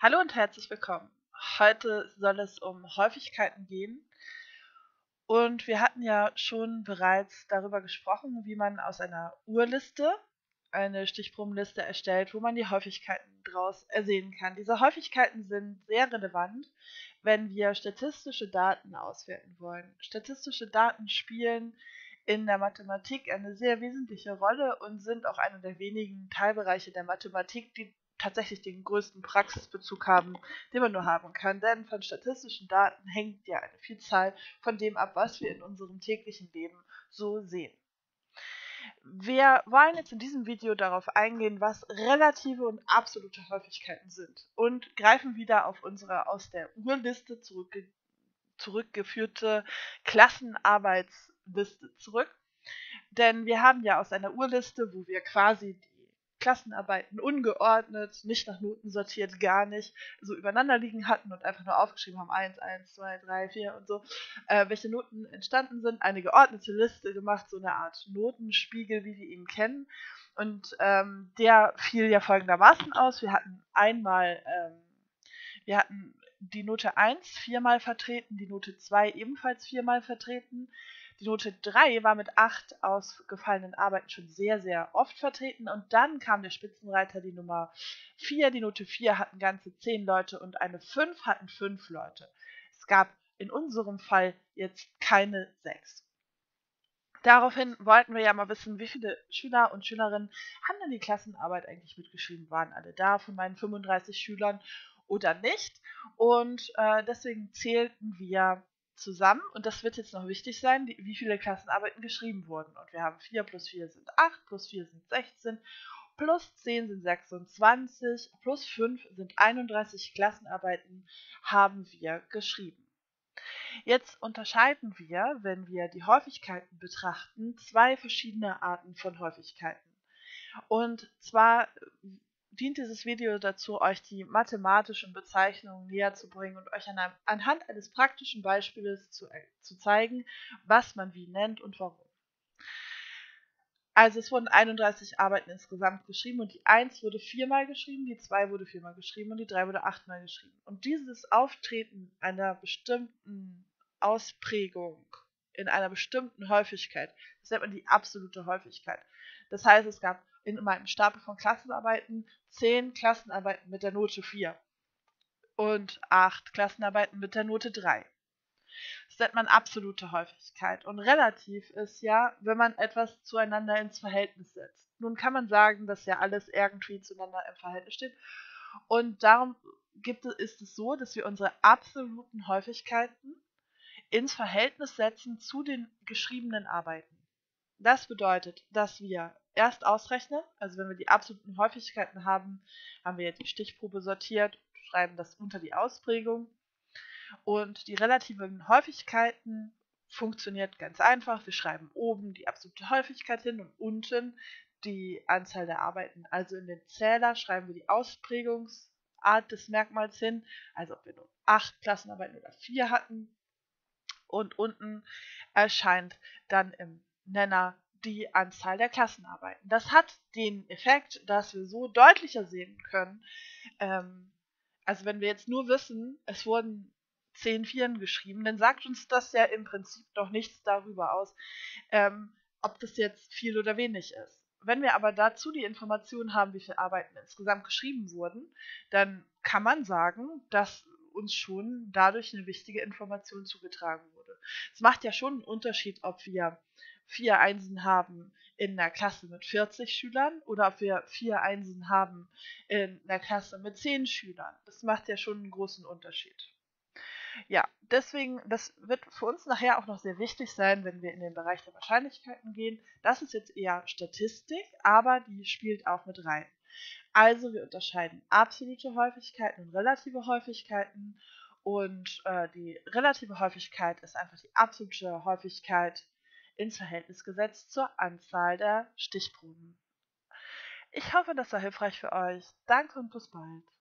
Hallo und herzlich willkommen. Heute soll es um Häufigkeiten gehen und wir hatten ja schon bereits darüber gesprochen, wie man aus einer Urliste eine Stichprobenliste erstellt, wo man die Häufigkeiten daraus ersehen kann. Diese Häufigkeiten sind sehr relevant, wenn wir statistische Daten auswerten wollen. Statistische Daten spielen in der Mathematik eine sehr wesentliche Rolle und sind auch einer der wenigen Teilbereiche der Mathematik, die tatsächlich den größten Praxisbezug haben, den man nur haben kann. Denn von statistischen Daten hängt ja eine Vielzahl von dem ab, was wir in unserem täglichen Leben so sehen. Wir wollen jetzt in diesem Video darauf eingehen, was relative und absolute Häufigkeiten sind und greifen wieder auf unsere aus der Urliste zurückgeführte Klassenarbeitsliste zurück. Denn wir haben ja aus einer Urliste, wo wir quasi die Klassenarbeiten ungeordnet, nicht nach Noten sortiert, gar nicht, so übereinander liegen hatten und einfach nur aufgeschrieben haben, 1, 1, 2, 3, 4 und so, welche Noten entstanden sind, eine geordnete Liste gemacht, so eine Art Notenspiegel, wie wir ihn kennen. Und der fiel ja folgendermaßen aus. Wir hatten die Note 1 viermal vertreten, die Note 2 ebenfalls viermal vertreten. Die Note 3 war mit 8 ausgefallenen Arbeiten schon sehr, sehr oft vertreten. Und dann kam der Spitzenreiter, die Nummer 4. Die Note 4 hatten ganze 10 Leute und eine 5 hatten 5 Leute. Es gab in unserem Fall jetzt keine 6. Daraufhin wollten wir ja mal wissen, wie viele Schüler und Schülerinnen haben denn die Klassenarbeit eigentlich mitgeschrieben? Waren alle da von meinen 35 Schülern oder nicht? Und deswegen zählten wir zusammen, und das wird jetzt noch wichtig sein, wie viele Klassenarbeiten geschrieben wurden. Und wir haben 4 plus 4 sind 8, plus 4 sind 16, plus 10 sind 26, plus 5 sind 31 Klassenarbeiten haben wir geschrieben. Jetzt unterscheiden wir, wenn wir die Häufigkeiten betrachten, zwei verschiedene Arten von Häufigkeiten. Und zwar dient dieses Video dazu, euch die mathematischen Bezeichnungen näher zu bringen und euch anhand eines praktischen Beispiels zu zeigen, was man wie nennt und warum. Also es wurden 31 Arbeiten insgesamt geschrieben und die 1 wurde viermal geschrieben, die 2 wurde viermal geschrieben und die 3 wurde achtmal geschrieben. Und dieses Auftreten einer bestimmten Ausprägung in einer bestimmten Häufigkeit, das nennt man die absolute Häufigkeit. Das heißt, es gab in meinem Stapel von Klassenarbeiten 10 Klassenarbeiten mit der Note 4 und 8 Klassenarbeiten mit der Note 3. Das nennt man absolute Häufigkeit. Und relativ ist ja, wenn man etwas zueinander ins Verhältnis setzt. Nun kann man sagen, dass ja alles irgendwie zueinander im Verhältnis steht. Und darum ist es so, dass wir unsere absoluten Häufigkeiten ins Verhältnis setzen zu den geschriebenen Arbeiten. Das bedeutet, dass wir erst ausrechnen, also wenn wir die absoluten Häufigkeiten haben, haben wir die Stichprobe sortiert, schreiben das unter die Ausprägung. Und die relativen Häufigkeiten funktioniert ganz einfach. Wir schreiben oben die absolute Häufigkeit hin und unten die Anzahl der Arbeiten. Also in den Zähler schreiben wir die Ausprägungsart des Merkmals hin, also ob wir nur 8 Klassenarbeiten oder 4 hatten. Und unten erscheint dann im Nenner die Anzahl der Klassenarbeiten. Das hat den Effekt, dass wir so deutlicher sehen können, also wenn wir jetzt nur wissen, es wurden 10 Vieren geschrieben, dann sagt uns das ja im Prinzip noch nichts darüber aus, ob das jetzt viel oder wenig ist. Wenn wir aber dazu die Information haben, wie viele Arbeiten insgesamt geschrieben wurden, dann kann man sagen, dass uns schon dadurch eine wichtige Information zugetragen wurde. Es macht ja schon einen Unterschied, ob wir 4 Einsen haben in einer Klasse mit 40 Schülern oder ob wir 4 Einsen haben in einer Klasse mit 10 Schülern. Das macht ja schon einen großen Unterschied. Ja, deswegen, das wird für uns nachher auch noch sehr wichtig sein, wenn wir in den Bereich der Wahrscheinlichkeiten gehen. Das ist jetzt eher Statistik, aber die spielt auch mit rein. Also wir unterscheiden absolute Häufigkeiten und relative Häufigkeiten. Und die relative Häufigkeit ist einfach die absolute Häufigkeit ins Verhältnis gesetzt zur Anzahl der Stichproben. Ich hoffe, das war hilfreich für euch. Danke und bis bald.